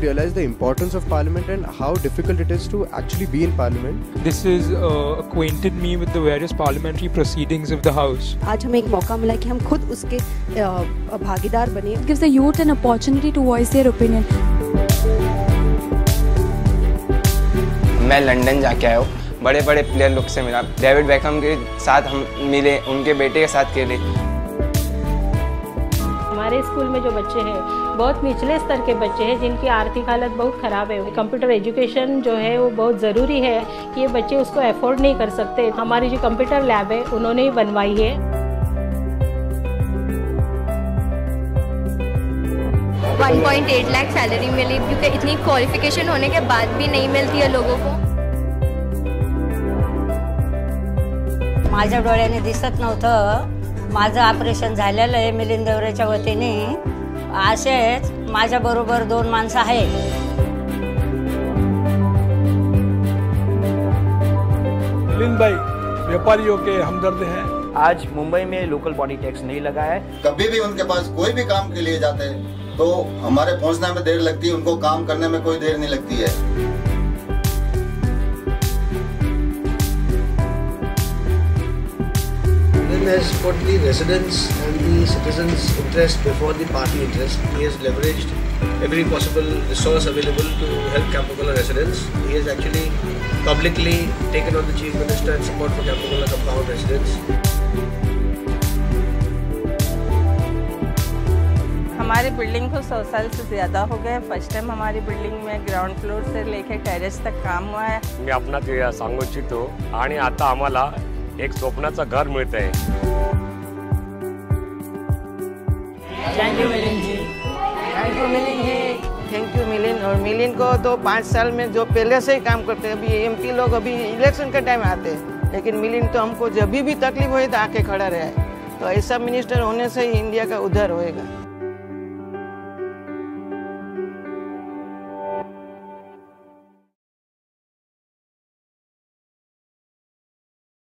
realize the importance of Parliament and how difficult it is to actually be in Parliament. This has acquainted me with the various parliamentary proceedings of the House. आज हमें एक मौका मिला कि हम खुद उसके भागीदार बने. It gives the youth an opportunity to voice their opinion. मैं लंदन जाके आया हूँ, बड़े बड़े प्लेयर लोग से मिला. डेविड बेकहम के साथ हम मिले, उनके बेटे के साथ खेले. हमारे स्कूल में जो बच्चे हैं बहुत निचले स्तर के बच्चे हैं जिनकी आर्थिक हालत बहुत ख़राब है. कंप्यूटर एजुकेशन जो है वो बहुत ज़रूरी है कि ये बच्चे उसको अफोर्ड नहीं कर सकते. हमारी जो कंप्यूटर लैब है उन्होंने ही बनवाई है. 1.8 लाख सैलरी मिली क्योंकि इतनी क्वालिफिकेशन होने के बाद भी नहीं मिलती है लोगों को. माझ्या डोळ्याने दिसत नव्हतं. माझं ऑपरेशन झालेलं आहे मिलिंद देवरेच्या वतीने. असेच माझ्या बरोबर 2 माणसं आहेत. मिलिंद भाई व्यापारियों के हमदर्द हैं. आज मुंबई में लोकल बॉडी टैक्स नहीं लगा है. कभी भी उनके पास कोई भी काम के लिए जाते हैं तो हमारे पहुंचने में देर लगती है, उनको काम करने में कोई देर नहीं लगती है. He has put the residents and the citizens' interest before the party interest. He has leveraged every possible resource available to help Campogola residents. He has actually publicly taken on the Chief Minister and support for Campogola compound residents. हमारी building को 100 साल से ज़्यादा हो गए. First time हमारी building में ground floor से लेकर टेरेस तक काम हुआ है. मी आपणा ते सांगू इच्छितो आणि आता आम्हाला एक स्वप्नाचं घर मिळत आहे. Thank you Milind ji. Thank you Milind ji. Thank you Milind. और मिलिंद को तो 5 साल में जो पहले से ही काम करते हैं. अभी एमपी लोग अभी इलेक्शन के टाइम आते हैं, लेकिन मिलिंद तो हमको जब भी तकलीफ हुई तो आके खड़ा रहा है. तो ऐसा मिनिस्टर होने से ही इंडिया का उद्धार होएगा.